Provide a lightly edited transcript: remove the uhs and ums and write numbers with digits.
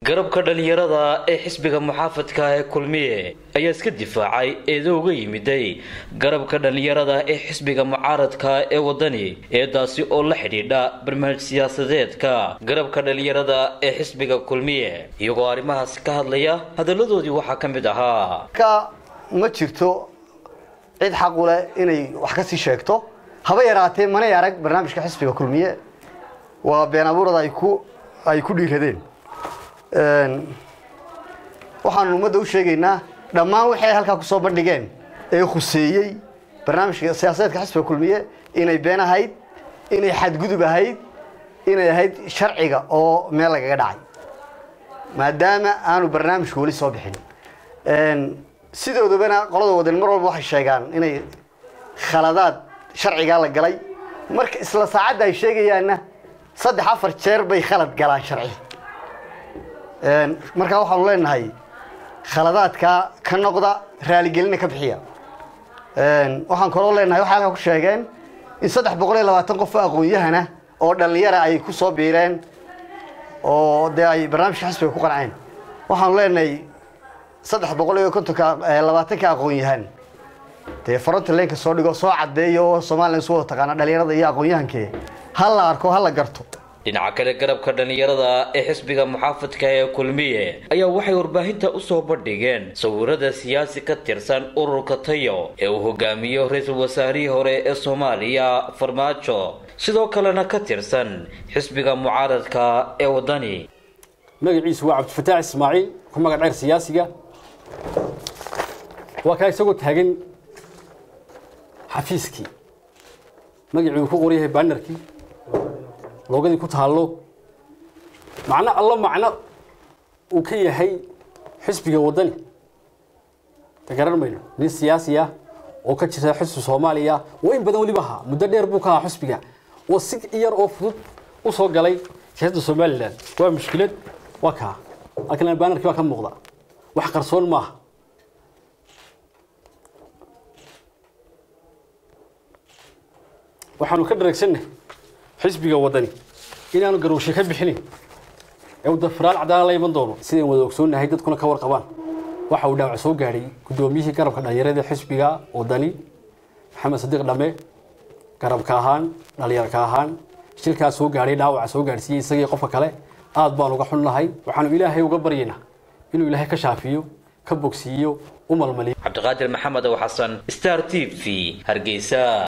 garabka dhalinyarada ee xisbiga muxaafadka ee kulmiye ayaa iska difaacay eedowga yimiday garabka dhalinyarada ee xisbiga mucaaradka ee wadani eedaasi oo la xidhiidha barnaamij siyaasadeedka garabka dhalinyarada ee xisbiga kulmiye iyagoo arrimahaas ka hadlaya hadaladoodii waxaa ka mid ahaa ka ma jirto cid xaq u leh inay wax ka sii sheegto haba yaraatee mana arag barnaamijka xisbiga kulmiye waa been abuurada ay ku dhiiradeen waxaan ummadda u sheegaynaa dhammaan waxay halka ku soo bandhigeen ee khuseeyay barnaamijka siyaasadeedka xisbiga kulmiye inay been ahayd inay xadgudub ahayd inay ahayd sharciga oo meel lagaga dhacay maadaama aanu barnaamijku wali soo bixin sidoodabana qolada wadan mar walba waxay sheegaan inay khaladaad sharciga la galay marka isla saacadda ay sheegayaanna 3-4 jeer bay khalad galaan sharci marka waxaan leenahay khaladaadka ka noqda raali gelina ka bixiya waxaan kaloo leenahay waxa halka ku sheegeen in 320 qof aqoon-yahana oo dhalinyaro ay ku soo biireen oo ay barnaamijka xisbiga ku qanceen waxaan leenahay 320 ka aqoon-yahan front line soo dhigo soo cadeeyo Soomaaliland soo taqaana dhalinyarada iyo aqoon-yahankee hal la arko hal la garto dhinaca kale garabka dhalinyarada ee xisbiga muxaafadka ee kulmiye ayaa waxay warbaahinta u soo bandhigeen sawirada siyaasi ka tirsan ururka Tayo ee uu hogaamiyo ra'iisul wasaarihii hore ee Soomaaliya Farmaajo sidoo kalena ka tirsan xisbiga mucaaradka ee wadani magaciisu waa Cabdifataax Ismaaciil ku magac siyaasiga waa ka isagu taagan xafiiskii magaciisu ku qoriyay bannerkii loogadii ku taalo macna uu ka yahay xisbiga wadani tagaran mayno nin siyaasi ah oo ka jira xisbiga Soomaaliya oo in badan wali baha muddo dheer buu ka xisbiga oo si yar oo fudud u soo galay siyaasadda Soomaaliland waa mushkilad waa ka laakiin bannerkii waa ka muuqda wax qarsoon ma aha waxaanu ka dhareegsanay xisbiga wadani inaanu garowsho ka bixinin ee uu dafraal cadaan la iman doono sideen wada ogsoonahay dadkuna ka warqabaan waxa uu dhaawac soo gaaray gudoomiyihii garabka dhalinyarada xisbiga wadani Maxamed Sadiq Dhame garabka ahaan dhalinyarka ahaan shilkaas soo gaaray dhaawac soo gaarsiiyay isagii qofka kale aad baan uga xunnahay waxaanu Ilaahay uga baryeynaa inuu Ilaahay ka shaafiyo ka bogsiyo u malmaliyo Cabdiqaadir Maxamed oo Xasan Star TV Hargeysa.